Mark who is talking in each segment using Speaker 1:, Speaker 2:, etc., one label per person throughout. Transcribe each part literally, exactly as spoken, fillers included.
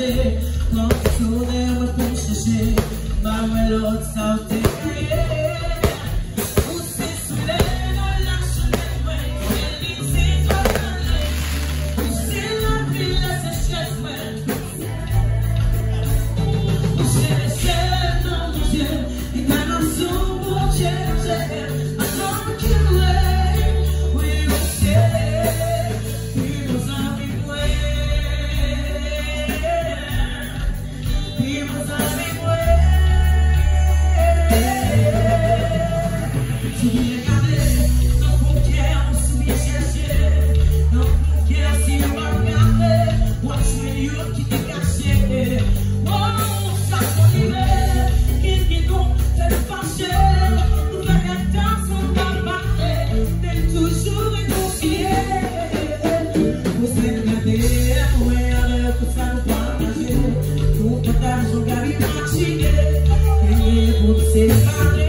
Speaker 1: aller, quand tu tournais, moi pour chercher, ma l'autre ça t'est crié. Où c'est soleil dans la chemin, Élysée, toi d'aller, où c'est la ville, la sécheresse, où c'est le ciel dans mon Dieu, et ta nation pour Dieu, j'aime, attends qu'il règne, oui, on sait, puis nos amis, puis nos amis, tu viens garder dans mon cœur, on se vient chercher, dans mon cœur, si on va regarder, moi je suis lieu qui t'est caché. Oh, ça qu'on dirait, qu'il dit donc, c'est le fâché, nous la gâtons sans pas parler, t'es toujours réconcilié. Vous êtes gardés, ouais, avec tout ça nous partager, nous partageons garder marcher, et vous séparer.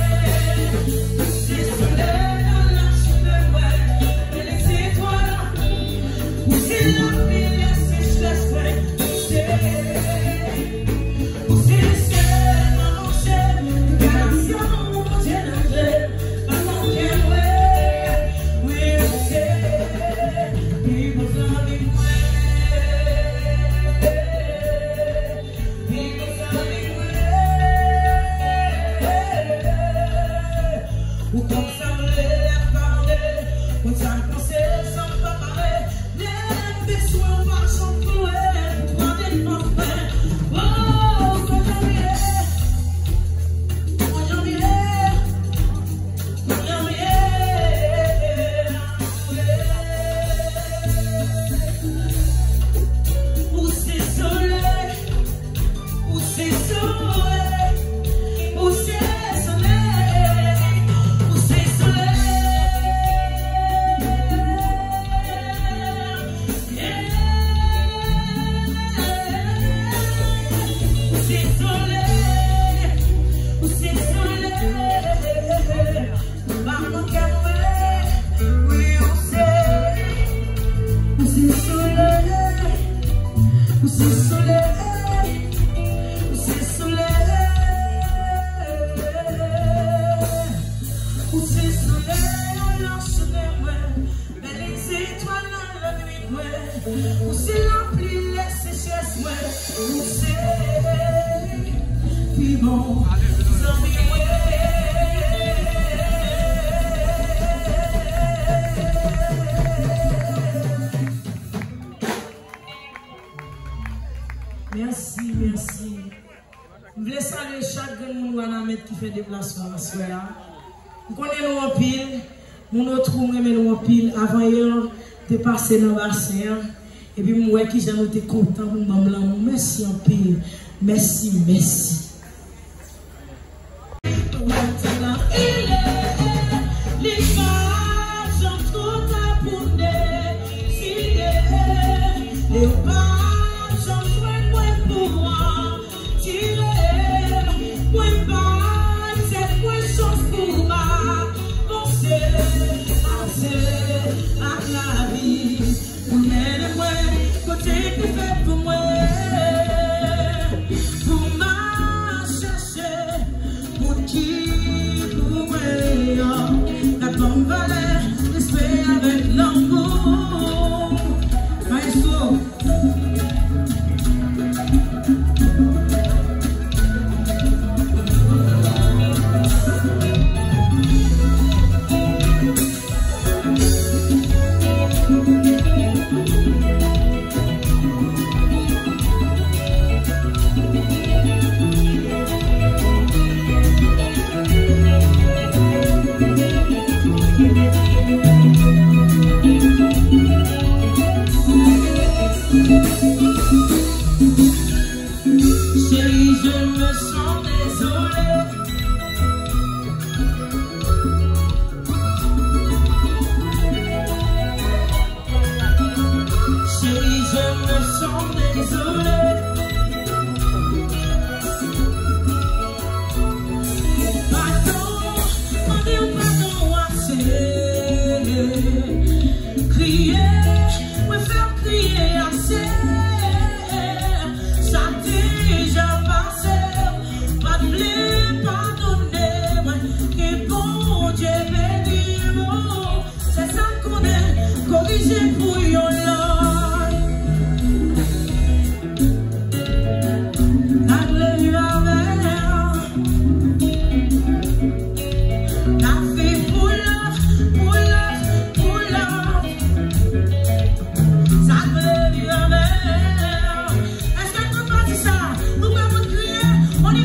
Speaker 1: Merci, merci. Je voulais saluer chaque monde qui fait déplacement à ce soir. Nous connaissons en pile, nous autres nous en pile. Avant hier, tu passé dans le bassin. Et puis moi qui j'en étais content pour maman. Merci en pile. Merci, merci.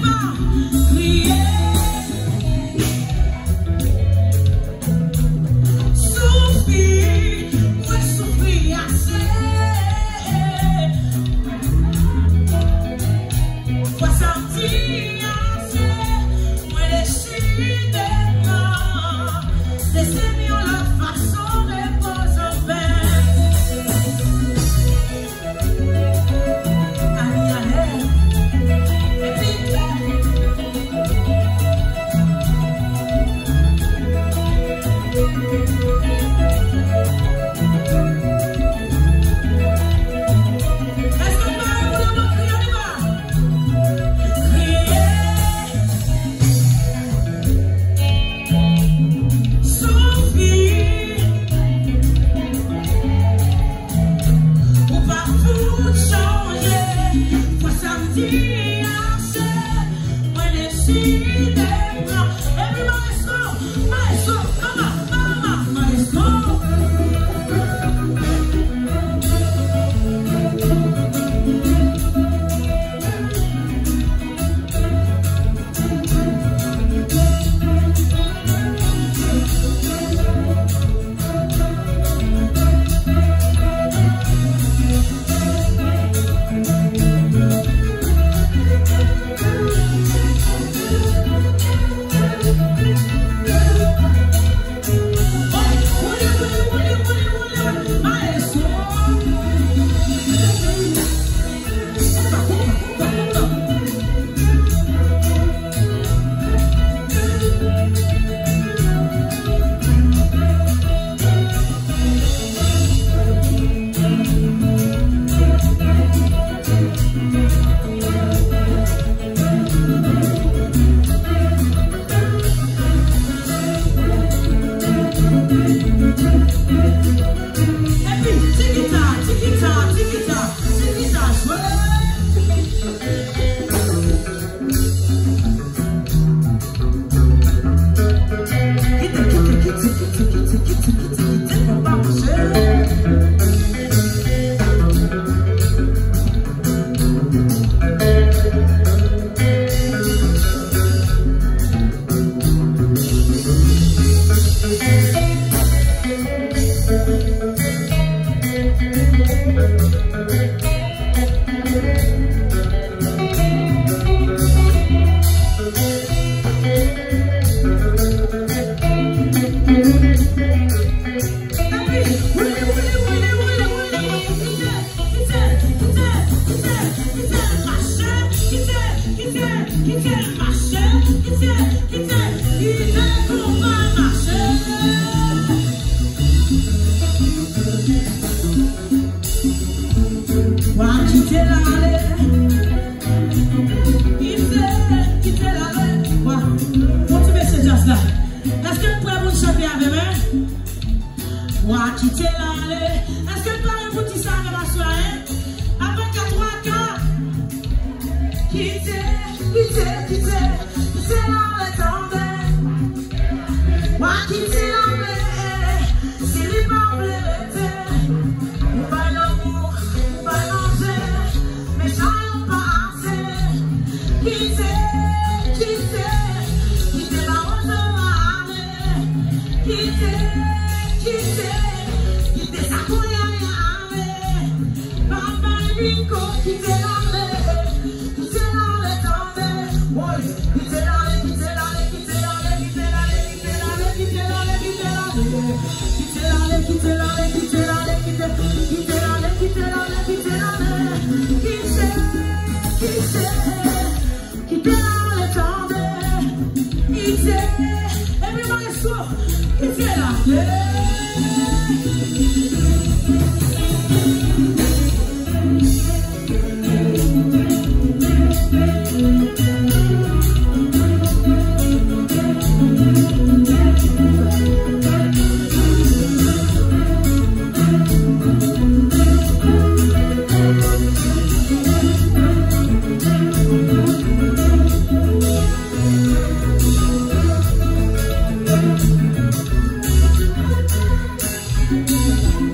Speaker 1: Thank you.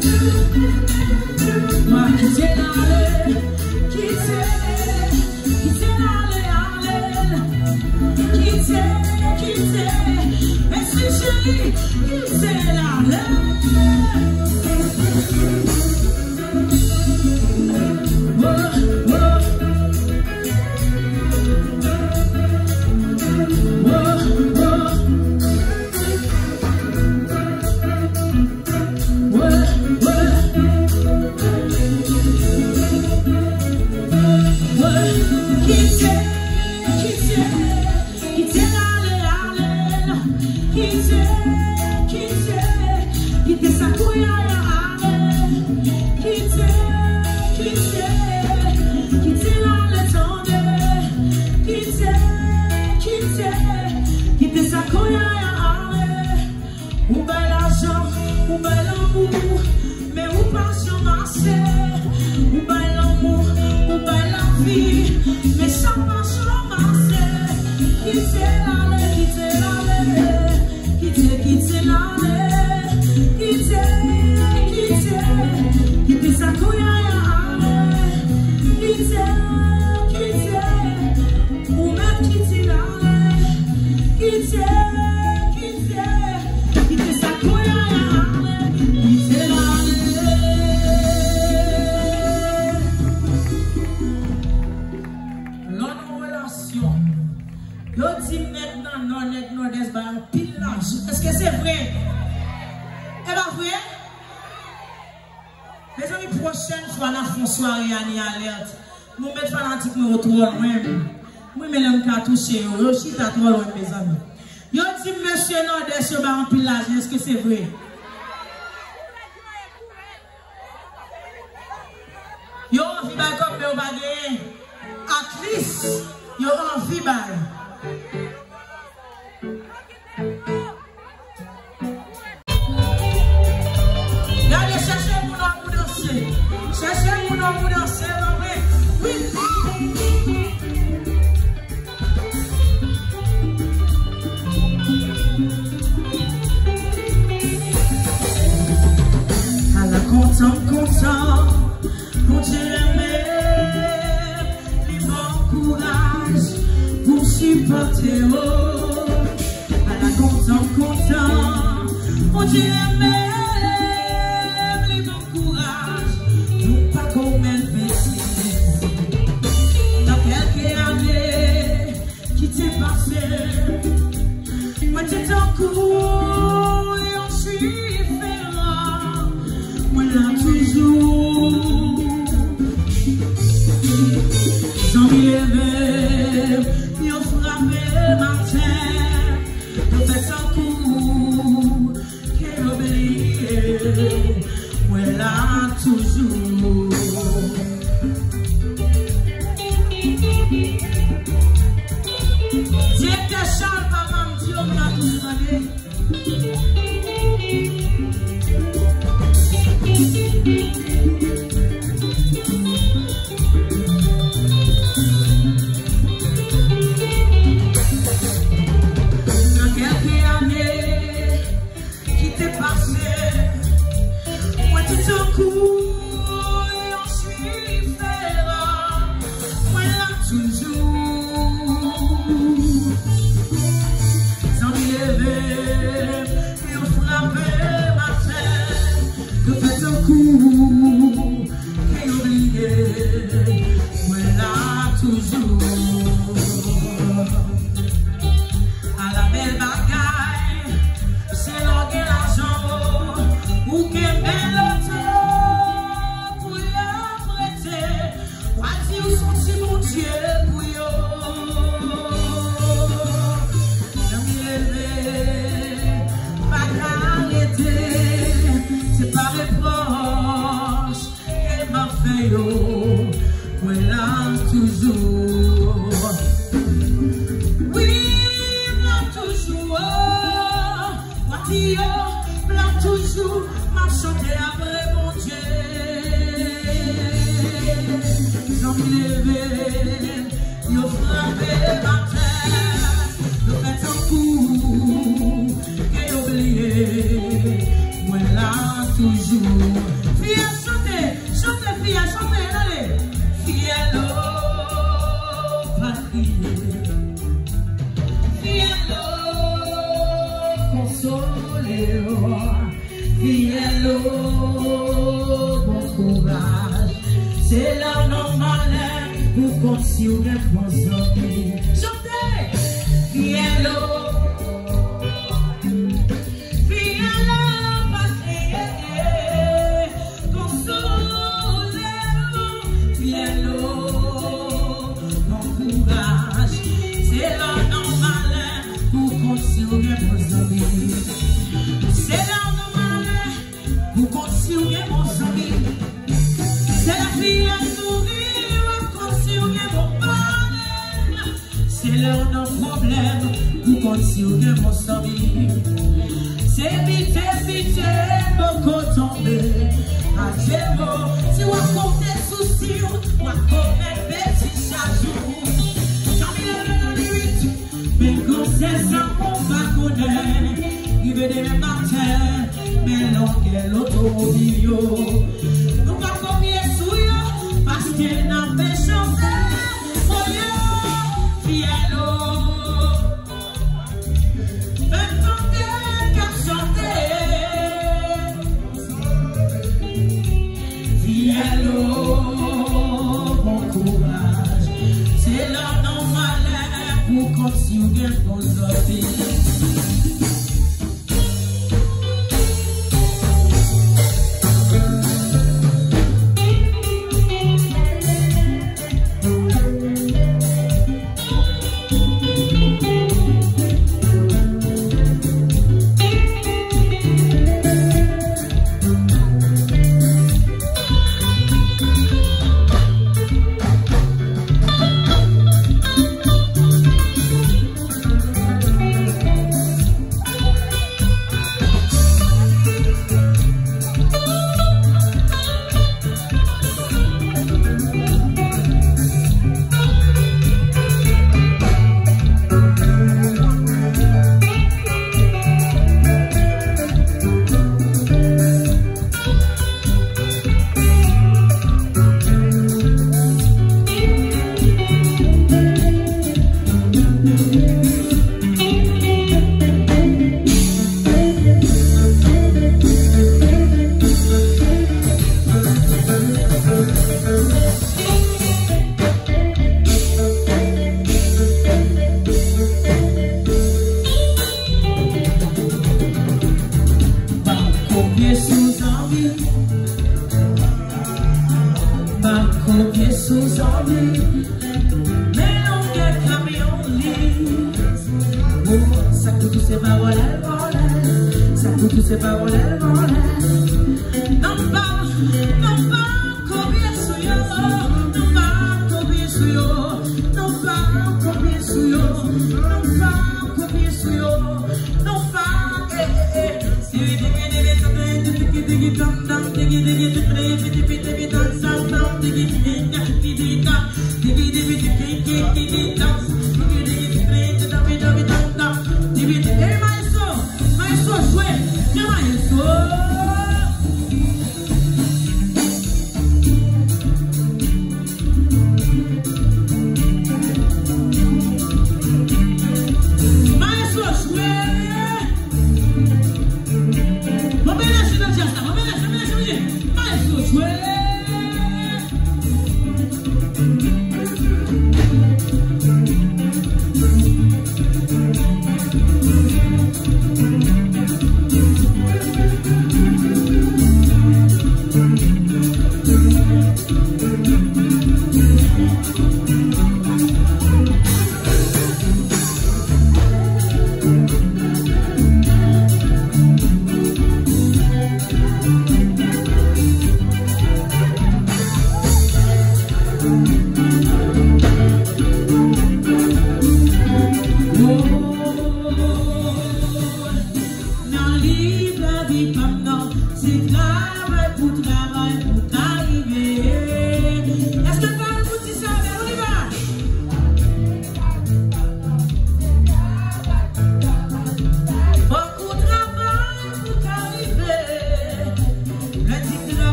Speaker 1: l'amour, mais ou pas sur marché. Ou pas l'amour, ou pas la vie, mais sans pas sur marché. Quittez l'allée, quittez l'allée, quittez, quittez l'allée, quittez, quittez, quittez sa couillère, quittez, quittez, ou même quittez l'allée, quittez, quittez, quittez sa couillère, quittez l'allée. L'autre relation. Yo dit maintenant non net nord-est ba un pile large. Est-ce que c'est vrai? Eh pas vrai? Les amis, prochaine fois nous font soirée à ni alerte. Nous mettons fanatique nous trop loin. Moi mais l'aime ka toucher yo chita trop loin mes amis. Yo dit monsieur nord-est yo ba un pile large. Est-ce que c'est vrai? Yo envie ba comme mais on va gagner. At least yo envie ba. Regardez, cherchez mon nom pour danser. Cherchez mon nom pour danser, oui. À la content, content, pour t'aimer, les bons courage pour supporter. À la content, content, pour t'aimer. Moi t'es en cours et on suit différent. Moi là toujours j'en levé et on frappé ma terre. On fait en cours qu'elle oublie. Moi là toujours. Directeur Charles, papa, me dit, on a tout demandé. Dans quelques années qui t'est passé, moi tout en cours et on suit différent. Moi là toujours. Et on frappait ma tête, de fait un coup, et oublié, moi là toujours. À la belle bagaille, c'est l'orgue l'argent, ou qu'un bel auto, pour y apprêter, voici où sont si mon Dieu, pour y c'est pas reproche qu'elle m'a fait yo, voilà toujours. Oui, là toujours, moi yo, là toujours, m'a chanté après mon Dieu. J'en levé, yo frappé ma terre, yo fait un coup, et oublié. Voilà toujours. Fille, chantez, chantez, fille, chantez, allez. Fille, l'eau, patrie. Fille, l'eau, consolez. Fille, l'eau, bon courage. C'est là normal pour continuer pour sortir. Chantez, fille, l'eau. C'est là normal pour continuer mon ami. C'est la fille à sourire pour continuer mon palais. C'est là nos problèmes pour continuer mon ami. c'est vite, vite, beaucoup tombé. À zéro, si on compte des soucis, on connaît des petits chajoux. J'en ai dans les huit, mais quand c'est ça, on va connaître. Il veut des matins, mais l'on l'auto-video. Nous va combien sous yo, parce qu'il n'a pas chanté. Oh yo, fielo. Bon courage, c'est là non malin pour continuer vos orties.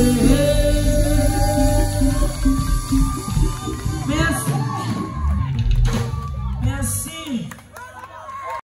Speaker 1: yeah.